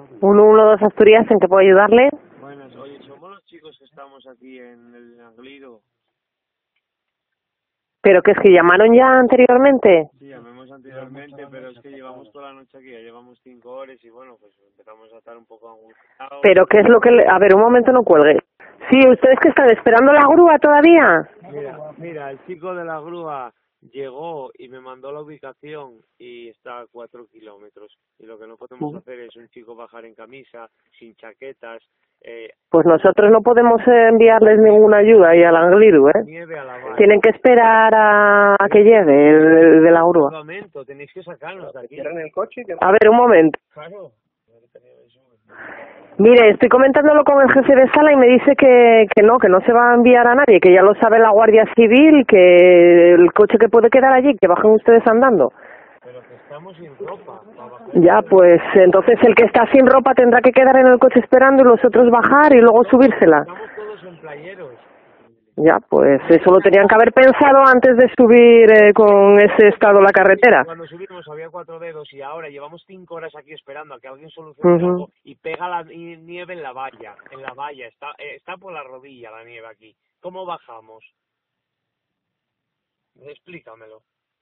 112 Asturias, ¿en qué puedo ayudarle? Buenas, oye, somos los chicos que estamos aquí en el Anglido. ¿Pero que es que llamaron ya anteriormente? Sí, llamamos anteriormente, pero es que llevamos toda la noche aquí, ya llevamos 5 horas y bueno, pues empezamos a estar un poco angustiados. ¿Pero qué es lo que le... A ver, un momento, no cuelgue. Sí, ¿ustedes que están esperando la grúa todavía? Mira, el chico de la grúa llegó y me mandó la ubicación y está a 4 kilómetros. Y lo que no podemos hacer es un chico bajar en camisa, sin chaquetas. Pues nosotros no podemos enviarles ninguna ayuda ahí al Angliru, ¿eh? Nieve a la valla. Tienen que esperar a que llegue el de la grúa. Un momento, tenéis que sacarnos de aquí. ¿Cierran el coche? A ver, un momento. Claro. Mire, estoy comentándolo con el jefe de sala y me dice que no se va a enviar a nadie, que ya lo sabe la Guardia Civil, que el coche que puede quedar allí, que bajen ustedes andando. Pero que estamos sin ropa. Ya, pues entonces el que está sin ropa tendrá que quedar en el coche esperando y los otros bajar y luego subírsela. Estamos todos en playeros. Ya, pues eso lo tenían que haber pensado antes de subir con ese estado la carretera. Cuando subimos había 4 dedos y ahora llevamos 5 horas aquí esperando a que alguien solucione algo y pega la nieve en la valla. Está por la rodilla la nieve aquí. ¿Cómo bajamos? Explícamelo.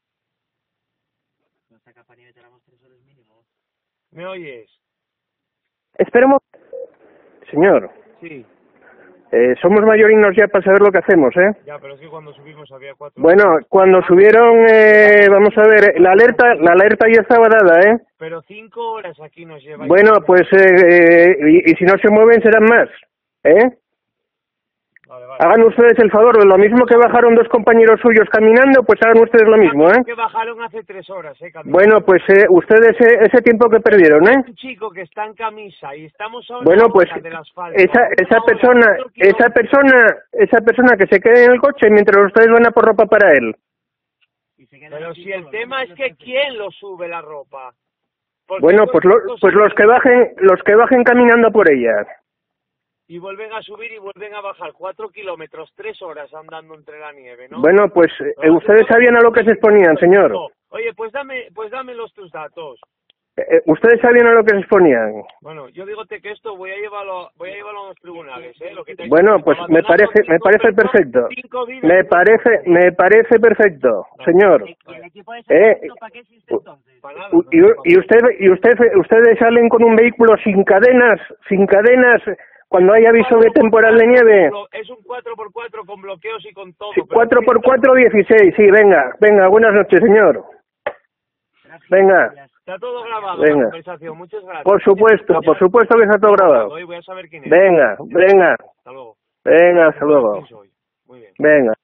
¿Me oyes? Esperemos. Señor, Sí. somos mayorinos ya para saber lo que hacemos, ¿eh? Ya, pero es que cuando subimos había 4 Bueno, cuando subieron, vamos a ver, la alerta ya estaba dada, ¿eh? Pero 5 horas aquí nos lleva. Bueno, pues, y si no se mueven serán más, ¿eh? Vale. Hagan ustedes el favor, lo mismo que bajaron 2 compañeros suyos caminando, pues hagan ustedes lo mismo, ¿eh? Que bajaron hace 3 horas, caminando. Bueno, pues ustedes ese tiempo que perdieron, ¿eh? Un chico que está en camisa y estamos a una Bueno, pues hora del asfalto. esa persona que se quede en el coche mientras ustedes van a por ropa para él. Pero si el tema es que ¿quién lo sube la ropa? Porque Bueno, pues los que bajen caminando por ellas. y vuelven a subir y vuelven a bajar 4 kilómetros, 3 horas andando entre la nieve, ¿no? Bueno, pues ustedes sabían a lo que se exponían, señor. No. Oye, pues dame tus datos. Ustedes sabían a lo que se exponían. Bueno, yo digote que esto voy a llevarlo a los tribunales, ¿eh? Lo que te Bueno, pues me parece perfecto. Me parece perfecto, señor. Y ustedes salen con un vehículo sin cadenas, cuando hay aviso de temporal de nieve. Es un 4x4 con bloqueos y con todo. Sí, 4x4 16, sí, venga, buenas noches, señor. Venga. Está todo grabado, Venga. la conversación. Muchas gracias. Por supuesto que está todo grabado. Hoy voy a saber quién es. Venga. Hasta luego. Venga, hasta luego. Muy bien. Venga.